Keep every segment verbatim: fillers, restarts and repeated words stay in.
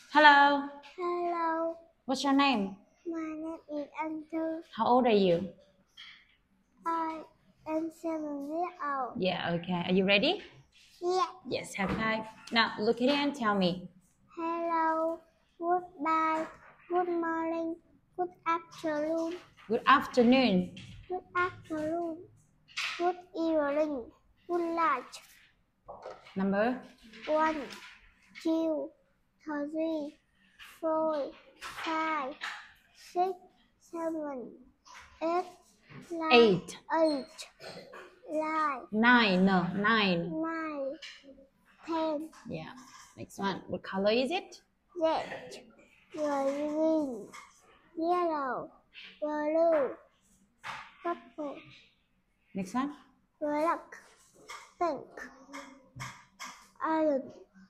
Hello. Hello, What's your name? my name is Andrew. How old are you? I am seven years old. Yeah, okay. Are you ready? Yeah. Yes, have five. Now look at it and tell me. Hello, goodbye, good morning, good afternoon, Good afternoon. good afternoon, good evening, good night. Number One, two, three, four, five, six, seven, eight, nine, eight. eight, nine, Nine. No, nine. nine, ten. Yeah. Next one. What color is it? Red, green, yellow, blue, purple, Next one. black, pink, orange,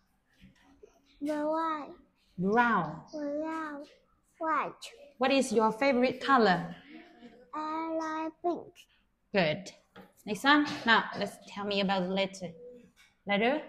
white, Brown. brown, white. What is your favorite color? I like pink. Good. Next one. Now let's tell me about the letter. Letter.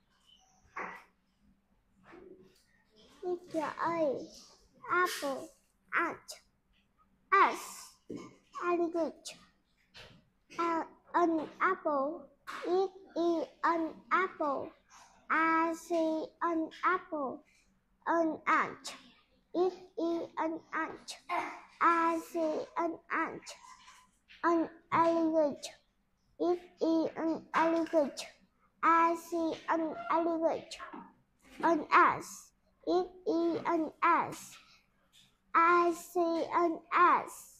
Letter A, apple, ant, S, alligator. A, an apple, it is an apple. I see an apple, an ant. It is an ant. I see an ant, an alligator. It is an alligator. I see an alligator. An ass. It is an ass. I see an ass.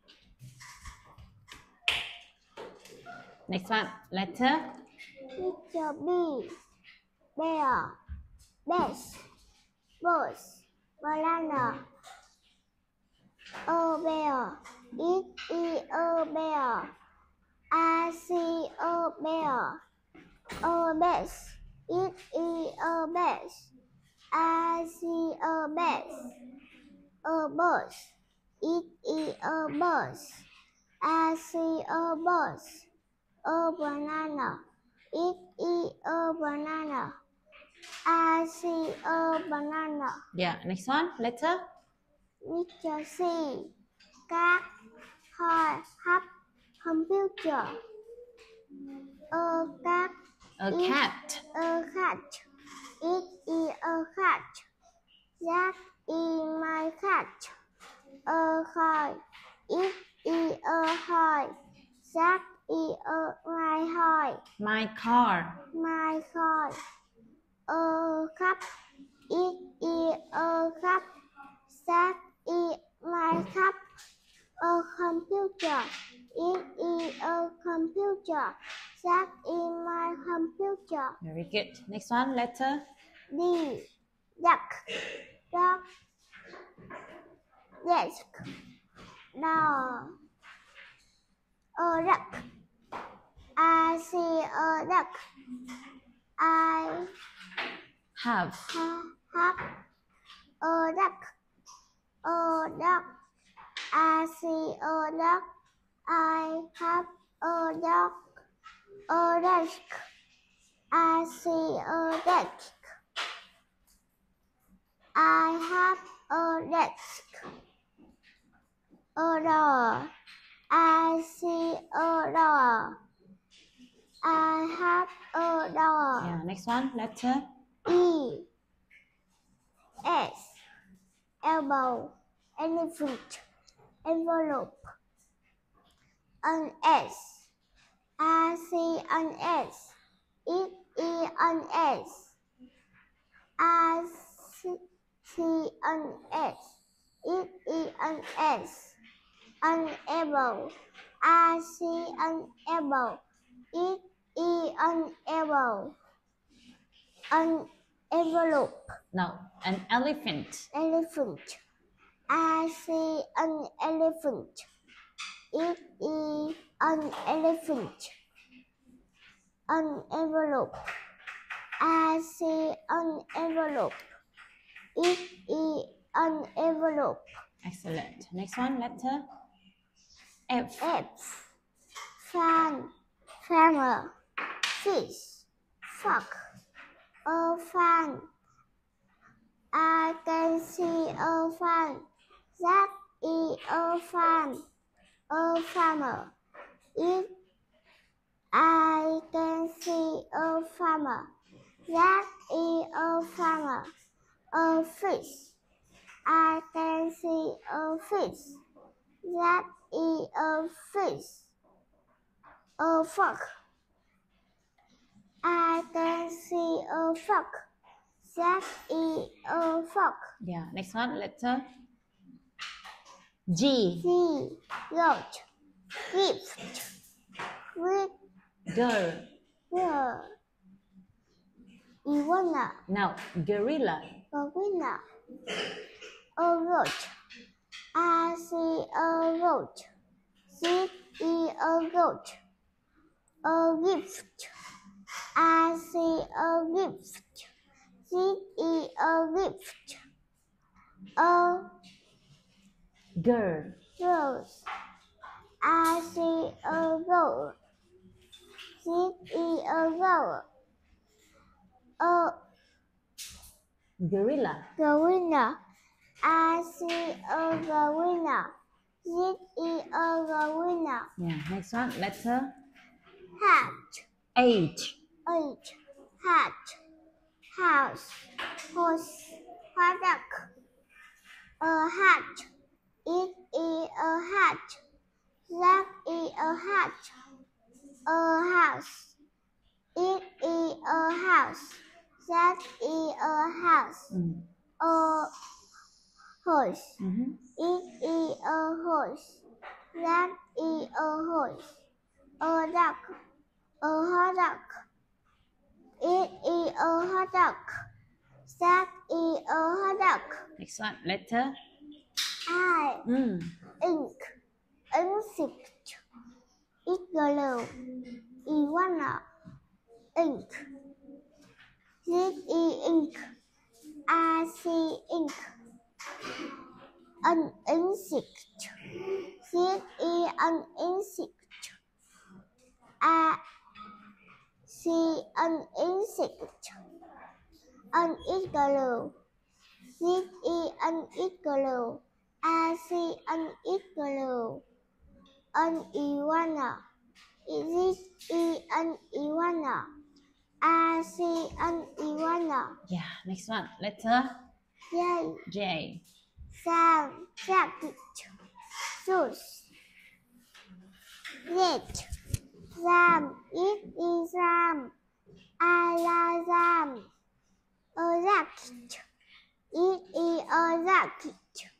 Next one. Letter. Letter B. Bear. Best. Boss. Banana. A bear. It is a bear. I see a bear. A best. It is a best. I see a best. A bus. It is a bus. I see a bus. A banana. It is a banana. I see a banana. Yeah. Next one. Letter. Letter C. Cat. Hard. Hub. Computer. A cat. A It- cat. A cat. It is a cat. That is my cat. A kite. It is a kite. That is a my kite. My car. My kite. A cup. It is a cup. That is my cup. A computer. It is a computer. That is my computer. Very good. Next one. Letter. D. Duck. Duck. Desk. Door. A duck. I see a duck. I Have. ha- have a duck. A duck. I see a duck. I have a duck. A desk. I see a desk. I have a desk. A door. I see a door. I have a door. Yeah. Next one. Letter. E. S. Elbow. Elephant. Envelope. An S. I see an S. It is an S. I see see an S. It is an S. An elbow. I see an elbow. It is an elbow. An envelope. No. An elephant. Elephant. I see an elephant. It is an elephant. An envelope. I see an envelope. It is an envelope. Excellent. Next one. Letter. F. F. Fan. Farmer. Fish. Fuck. A fan. I get can see a farm. That is a farm. A farmer. It I can see a farmer. That is a farmer. A fish. I can see a fish. That is a fish. A frog. I can see a frog. That is a frog. Yeah, next one, letter G. G. Goat. Gift. With Girl. the iguana. Now, gorilla. Gorilla. A goat. I see a goat. This is a goat. A gift. I see a gift. This is a gift. A Girl. rose. I see a girl. This is a girl. A Gorilla. gorilla. I see a gorilla. This is a gorilla. Yeah, next one, letter Hat. H. Eight. Hat. House. Horse. Duck. A hat. It is a hat. That is a hat. A house. It is a house. That is a house. Mm. A horse. Mm-hmm. It is a horse. That is a horse. A duck. A hot duck. It is a hot duck. That is a hot duck. Next one, letter I. mm. Ink. Insect. Igloo. Iguana. Ink. This is ink. I see ink. An insect. This is an insect. I see an insect. An igloo. This is an igloo. I see an igloo. An iguana. This is an iguana. I see an iguana. Yeah, next one, letter J. J. Sam. Jacket. Juice. Red. Ram. It is ram. I like ram. A jacket. It is a jacket.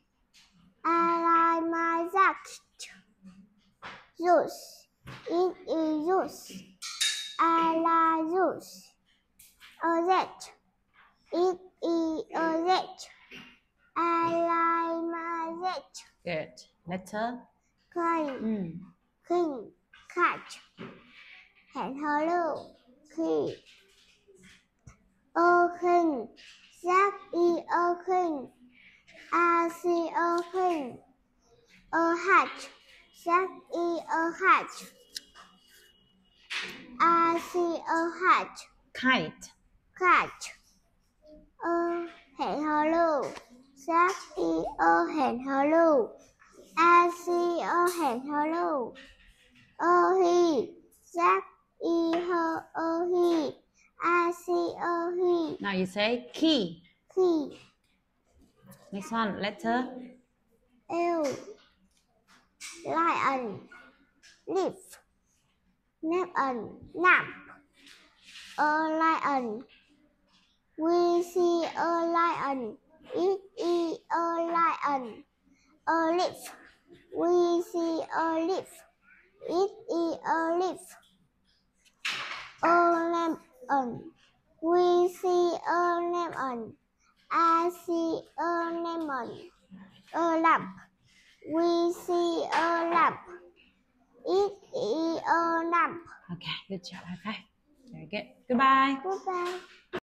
I like my jacket. Juice. It is juice. I like juice. A rat. It is a rat. I like my rat. Good. Letter King. mm. King. Cat. Hẹn hò lưu. Key. A king. That is a king. I see a king. A hat. That is a hat. I see a hat. Kite. Cat. A hẹn hò lưu. That is a hẹn hò lưu. I see a hẹn hò lưu. A he. That is her a he. I see a he. Now you say key. He. Next one, letter L. Lion. Leaf. Lion. Nap. A lion. We see a lion. It is a lion. A leaf. We see a leaf. It is a leaf. A lemon. We see a lemon. I see a lemon. A lamp. We see a lamp. It is a lamp. Okay, good job. Okay, very good. Goodbye. Goodbye.